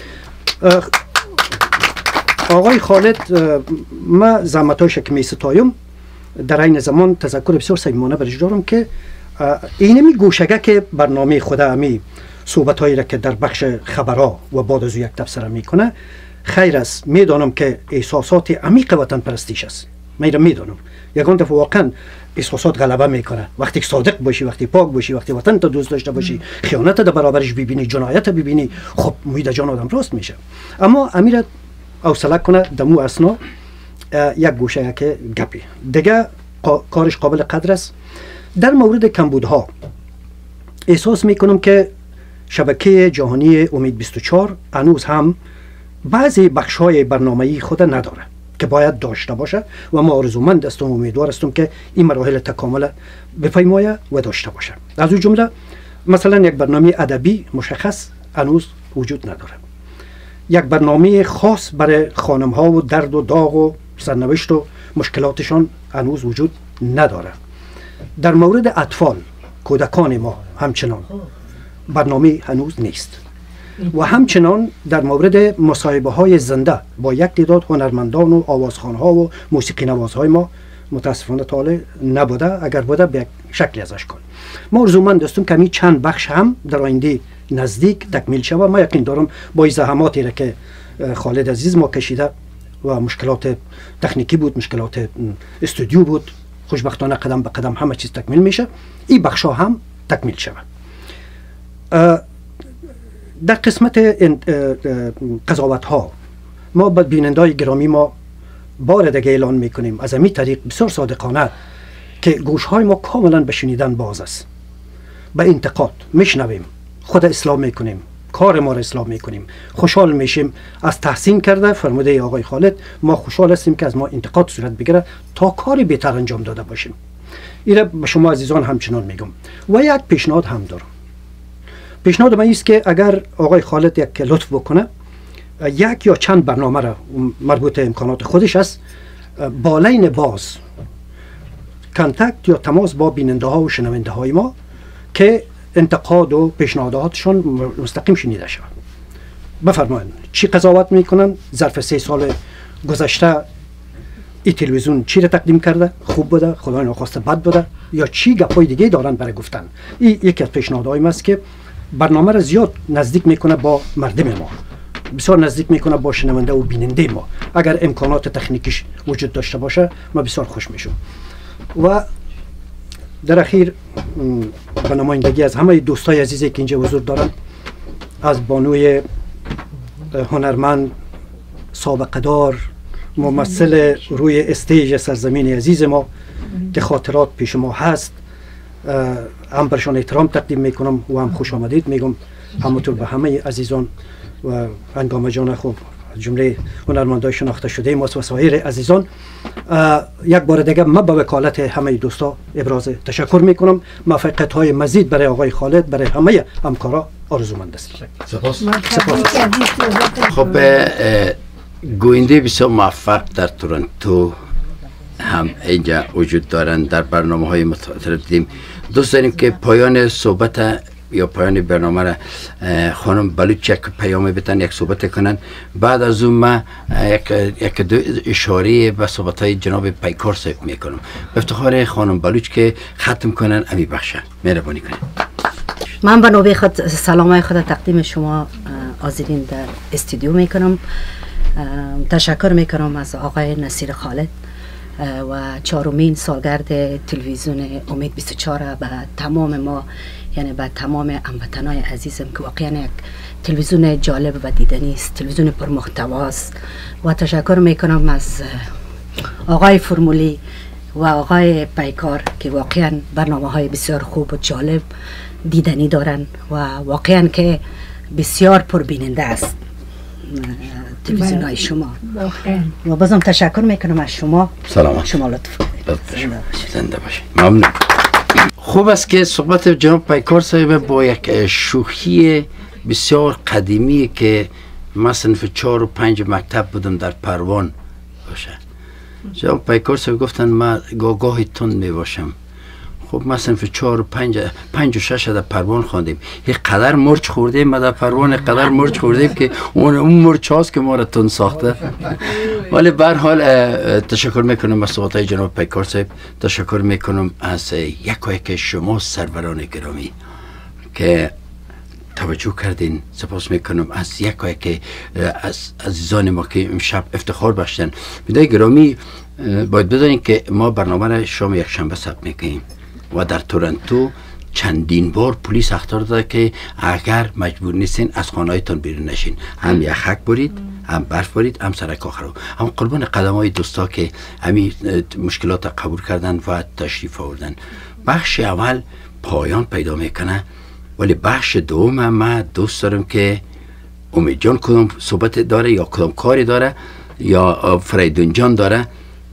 آقای خالد، ما زحمتایش که میستایم، در این زمان تذکر بسیار صمیمانه برش دارم که اینمی گوشگه که برنامه خود همی صحبتهایی را که در بخش خبرها و بعد از یک تبصره میکنه خیر است. میدانم که احساسات عمیق وطن پرستیش است، من را میدانم. یکان دفعه واقعا احساسات غلبه میکنه، وقتی صادق باشی، وقتی پاک باشی، وقتی وطن تا دوست داشته باشی، خیانت در برابرش ببینی، جنایت ببینی، خب موید جان آدم راست میشه. اما امیر حوصله کنه دمو اسنا یک گوشه که گپی دیگه کارش قابل قدر است. در مورد کمبودها احساس میکنم که شبکه جهانی امید 24 هنوز هم بعضی بخش‌های برنامه‌ای خود نداره. که باید داشته باشه و ما آرزومند هستم و امیدوار هستم که این مراحل تکامل بپیمایه و داشته باشه. از اون جمله مثلا یک برنامه ادبی مشخص هنوز وجود نداره. یک برنامه خاص برای خانم ها و درد و داغ و سرنوشت و مشکلاتشان هنوز وجود نداره. در مورد اطفال کودکان ما همچنان برنامه هنوز نیست و همچنان در مورد مصاحبه های زنده با یک تعداد هنرمندان و آوازخوان ها و موسیقی نوازهای ما متاسفانه تا حالا نبوده، اگر بوده به یک شکلی ازش کن. ما آرزومند هستیم که همین چند بخش هم در آینده نزدیک تکمیل شود. ما یقین دارم با زحماتی را که خالد عزیز ما کشیده و مشکلات تکنیکی بود، مشکلات استودیو بود، خوشبختانه قدم به قدم همه چیز تکمیل میشه، این بخش ها هم تکمیل شود. در قسمت قضاوت ها ما به بینندای گرامی ما بار دیگه اعلان میکنیم از همین طریق بسیار صادقانه که گوش های ما کاملا به شنیدن باز است. به انتقاد میشنویم، خود اصلاح میکنیم، کار ما را اصلاح میکنیم، خوشحال میشیم. از تحسین کرده فرموده آقای خالد ما خوشحال هستیم که از ما انتقاد صورت بگیره تا کاری بهتر انجام داده باشیم. این را به شما عزیزان همچنان میگم و یک پیشنهاد هم دارم. پیشنهاد من است که اگر آقای خالد یک لطف بکنه یک یا چند برنامه را مربوط امکانات خودش است بالین باز کانتکت یا تماس با بیننده ها و شنونده های ما که انتقاد و پیشنهاداتشان مستقیم شنیده شود. بفرمایید چی قضاوت میکنن، ظرف 3 سال گذشته این تلویزیون چی را تقدیم کرده، خوب بوده، خدای ناخواسته بد بوده، یا چی گپای دیگه دارن برای گفتن. این یکی از پیشنهادهای است که برنامه را زیاد نزدیک میکنه با مردم ما، بسیار نزدیک میکنه با شنونده و بیننده ما. اگر امکانات تکنیکیش وجود داشته باشه ما بسیار خوش میشم. و در اخیر به نمایندگی از همه دوستای عزیزی که اینجا حضور دارن، از بانوی هنرمند سابقه دار ممثل روی استیج سرزمین عزیز ما که خاطرات پیش ما هست، هم برشان احترام تقدیم میکنم و هم خوش آمدید میگم همونطور به همه عزیزان و هنگام جان خوب جمله هنرمندای شناخته شده ما و سایر عزیزان. یک بار دیگه من به وکالت همه دوستا ابراز تشکر میکنم. موفقیت های مزید برای آقای خالد، برای همه همکارا آرزومند است. سپاس. خب گوینده بسیار موفق در تورنتو هم اینجا وجود دارند. در برنامه های متعدد دیدیم. دوست داریم که پایان صحبت یا پایان برنامه را خانم بلوچ یک پیام بتن، یک صحبت کنن. بعد از اون من یک دو اشاره به صحبت های جناب پیکار صاحب میکنم. به افتخار خانم بلوچ که ختم کنن امی بخشن. مهربانی کنن. من به نوبه خود سلام خود تقدیم شما حاضرین در استودیو میکنم. تشکر میکنم از آقای نصیر خالد و 4مین سالگرد تلویزیون امید 24 به تمام ما، یعنی به تمام هموطنان عزیزم که واقعا یک تلویزیون جالب و دیدنی است، تلویزیون پرمحتواست. و تشکر میکنم از آقای فرمولی و آقای پیکار که واقعا برنامه های بسیار خوب و جالب دیدنی دارن و واقعا که بسیار پربیننده است تلویزیون های شما. و بازم تشکر میکنم از شما. سلامت. شما لطف زنده باشید. ممنون. خوب است که صحبت جناب پیکار صاحب با یک شوخی بسیار قدیمی که من صنف 4 و 5 مکتب بودم در پروان باشه. جناب پیکار صاحب گفتن من گاهی تند می باشم. خب ما صنف 4 و 5 و 6 در پروان خواندیم. یک قدر مرچ خوردیم، ما در پروان قدر مرچ خوردیم که اون مرچ هاست که ما را تند ساخته. ولی به هر حال تشکر میکنم از صحبت‌های جناب پیکار صاحب. تشکر میکنم از یک شما سروران گرامی که توجه کردین. سپاس میکنم از که از عزیزان ما که امشب افتخار بخشیدن. بدای گرامی باید بدانید که ما برنامه را شام یک شنبه ثبت میکنیم و در تورنتو چندین بار پلیس اخطار داده که اگر مجبور نیستین از خانه‌هایتان بیرون نشین، هم یخک برید، هم برف برید، هم سرک آخر. هم قربان قدم های دوستا که همین مشکلات قبول کردن و تشریف آوردن. بخش اول پایان پیدا میکنه، ولی بخش دوم من دوست دارم که امید جان کدام صحبت داره یا کدام کاری داره یا فریدون جان داره.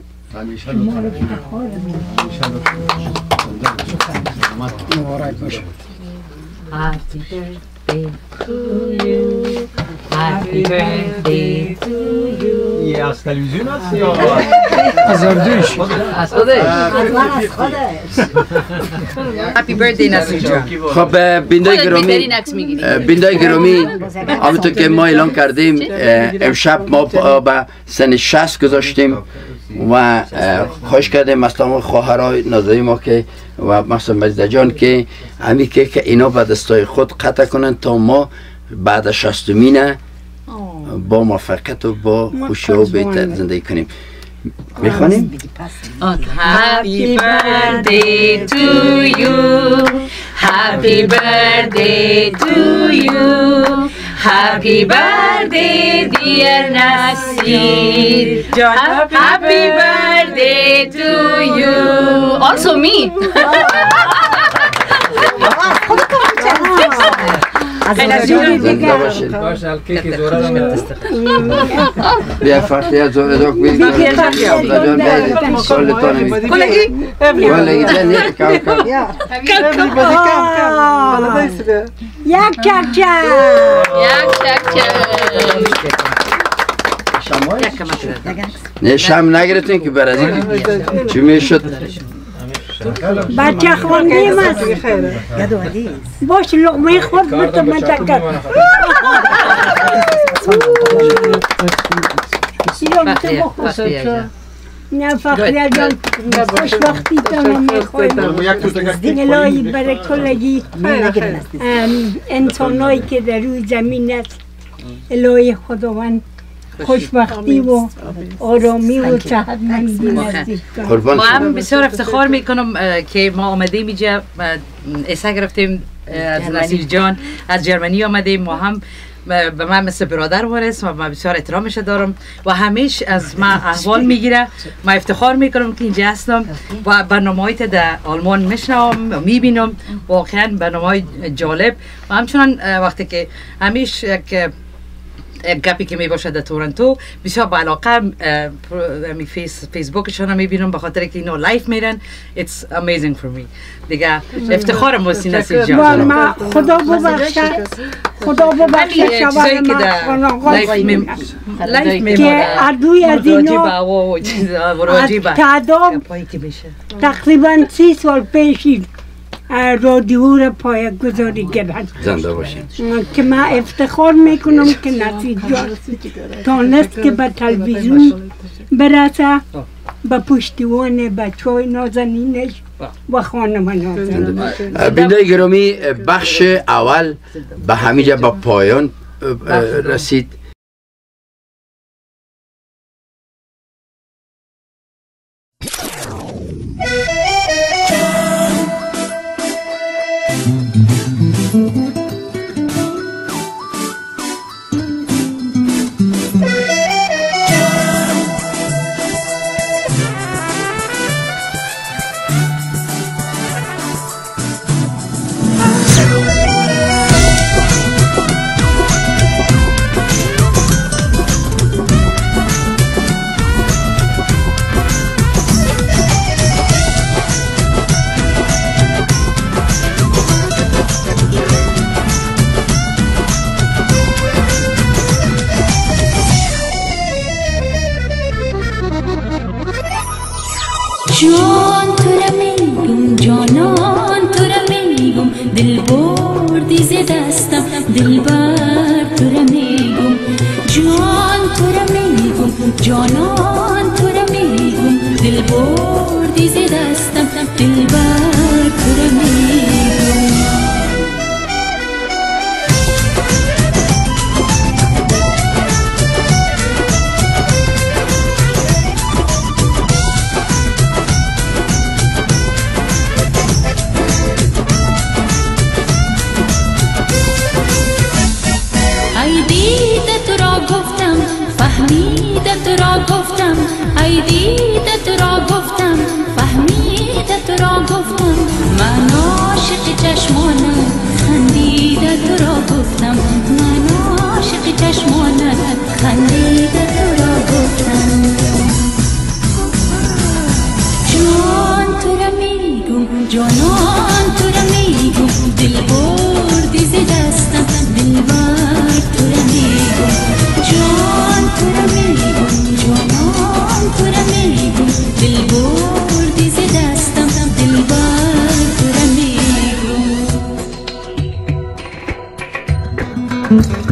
Happy birthday to you. Happy birthday to you. یه از تلویزیون هست یا از اردوش؟ از خودش. Happy birthday نصیر جان. خب بیندای گرامی همونطور که ما اعلان کردیم امشب ما به سن 60 گذاشتیم و خوش کردیم مثلا خواهرای نازنین ما که و مثلا مجید جان که همین که اینا به دستای خود قطع کنن تا ما بعد 60مین با موفقیت و با خوشی و بهتر زندگی کنیم. میخوانیم؟ Happy birthday to you. Happy birthday to you. Happy birthday dear Nasir. Happy birthday to you. Also me. بیا فرقی از زور داک بید کلگی یک چکچک نه شم نگرفتین که برازیل چی میشد بچه خوندیم است باش لقمه خود بتو متکر نه فخریه جان خوشبختی تمام میخوایم الهی برای کلگی انسانایی که در روی زمین است الهی خداوند خوشبختی و آرامی و صحتمندی نصیب کنه. ما هم بسیار افتخار میکنم که ما آمدیم اینجا ایسا گرفتیم از نصیر جان از جرمنی آمدیم و هم به من مثل برادر وارث و من بسیار احترامش دارم و همیشه از من احوال میگیره. من افتخار میکنم که اینجا هستم و برنامه‌هایت در آلمان میشنوم و میبینم، واقعا برنامه‌های جالب و همچنان وقتی که همیشه گپی که می باشه در تورنتو بسیار با علاقه فیسبوکشون رو میبینم به خاطر که اینا لایف میرن. It's amazing for me. دیگه افتخارم واسه نصیر جان. خدا ببخشه خدا ببخشه شوهر من لایف که عدوی از اینا تعداد تقریبا 30 سال پیشی رادیو را پایه‌گذاری کردن. زنده باشید. که من افتخار میکنم که نصیر جان تانست که به تلویزیون برسه به پشتیوان بچه‌های نازنینش و خانم نازنینش. بیننده گرامی بخش اول به همینجا به پایان رسید. جان تو را میگم جانان تو را میگم دل بردی ز دستم دلبر تو را میگم جان تو را میگم جانان تو را میگم دل بردی ز دستم دلبر تو را میگم جانان تو را میگم دل بردی ز دستم دلبر تو را میگم جان تو را میگم جانان تو را میگم دل بردی ز دستم دلبر تو را میگم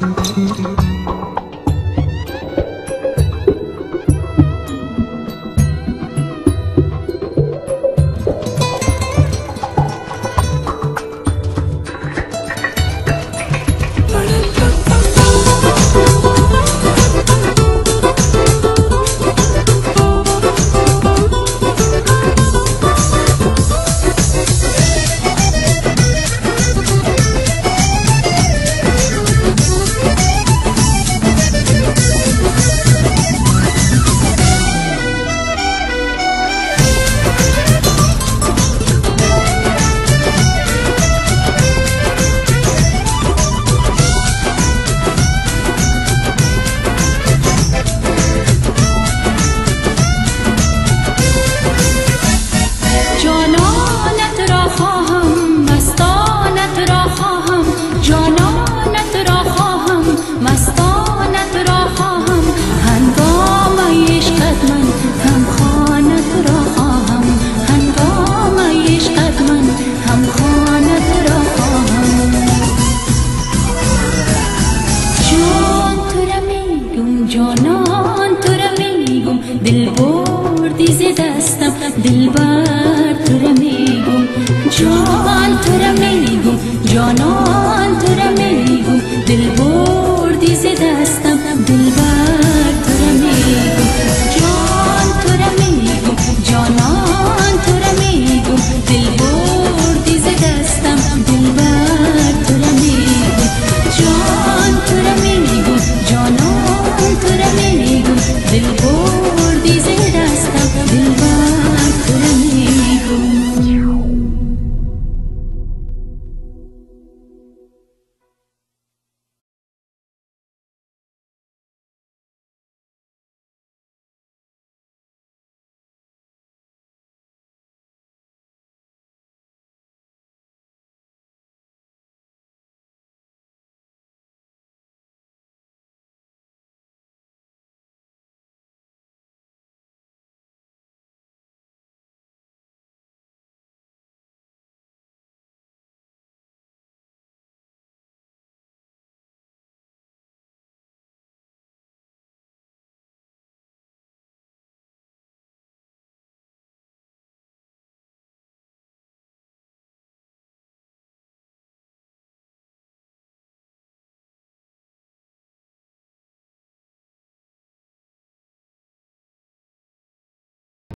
جانان تو را میگم دل بردی ز دستم دلبر تو را میگم جان تو را میگم جانان